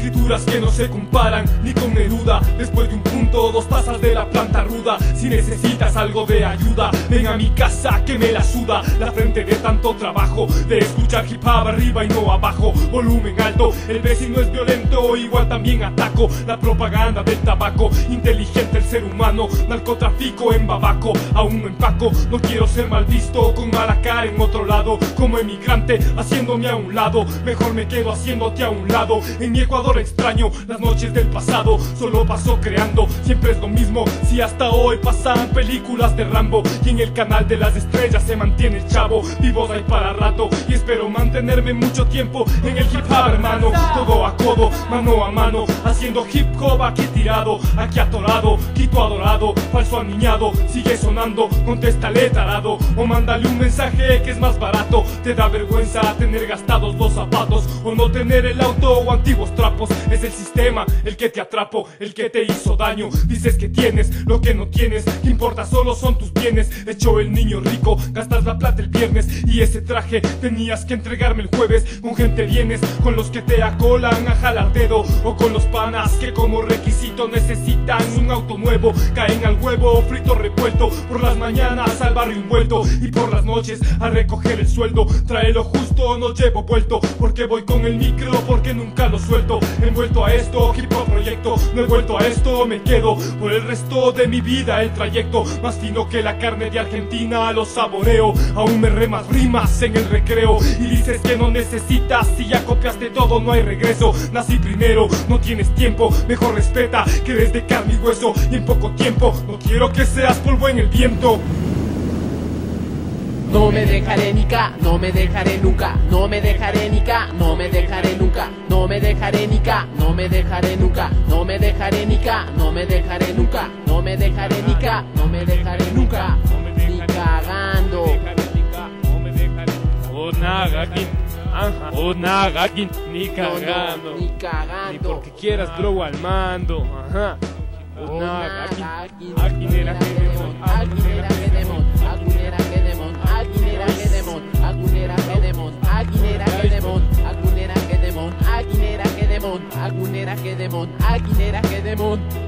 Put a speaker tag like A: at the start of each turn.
A: escrituras que no se comparan ni con Neruda. Después de un punto, 2 tazas de la planta ruda. Si necesitas algo de ayuda, ven a mi casa que me la suda la frente de tanto trabajo, de escuchar hip hop arriba y no abajo. Volumen alto, el vecino es violento, igual también ataco la propaganda del tabaco. Inteligente el ser humano, narcotráfico en babaco. Aún me empaco, no quiero ser mal visto, con mala cara en otro lado. Como emigrante, haciéndome a un lado, mejor me quedo haciéndote a un lado. En mi Ecuador extraño las noches del pasado, solo paso creando, siempre es lo mismo. Si hasta hoy pasan películas de Rambo, y en el canal de las estrellas se mantiene el chavo. Vivos hay para rato, y espero mantenerme mucho tiempo en el hip hop, hermano. Todo a codo, mano a mano, haciendo hip hop aquí tirado, aquí atorado, Quito adorado, falso aniñado. Sigue sonando, contéstale tarado, o mándale un mensaje que es más barato. Te da vergüenza tener gastados los zapatos, o no tener el auto o antiguos trapos. Es el sistema el que te atrapó, el que te hizo daño. Dices que tienes lo que no tienes, que importa solo son tus bienes. Hecho el niño rico, gastas la plata el viernes, y ese traje tenías que entregarme el jueves. Con gente vienes, con los que te acolan a jalar dedo, o con los panas que como requisito necesitan un auto nuevo. Caen al huevo frito revuelto, por las mañanas al barrio envuelto, y por las noches a recoger el sueldo. Trae lo justo, no llevo vuelto, porque voy con el micro, porque nunca lo suelto. Envuelto a esto, hip hop proyecto, no he vuelto a esto, me quedo por el resto de mi vida. El trayecto más fino que la carne de Argentina lo saboreo. Aún me remas rimas en el recreo, y dices que no necesitas, si ya copiaste todo no hay regreso. Nací primero, no tienes tiempo, mejor respeta que eres de carne y hueso, y en poco tiempo no quiero que seas polvo en el viento.
B: No me dejaré nica, no me dejaré nunca, no me dejaré nica, no me dejaré nunca, no me dejaré nica, no me dejaré nunca, no me dejaré nica, no me dejaré nunca, no me dejaré nica, no me dejaré nunca, ni cagando.
A: O nagakin, o nagakin, ni cagando,
B: ni cagando,
A: ni porque quieras blow al mando, ajá. O nagakin, akinera que demon,
B: akinera que demon, akinera que demon, akinera que demon, akinera que demon, akinera que demon, akinera que demon, akinera que demon, akinera que demon, akinera que demon.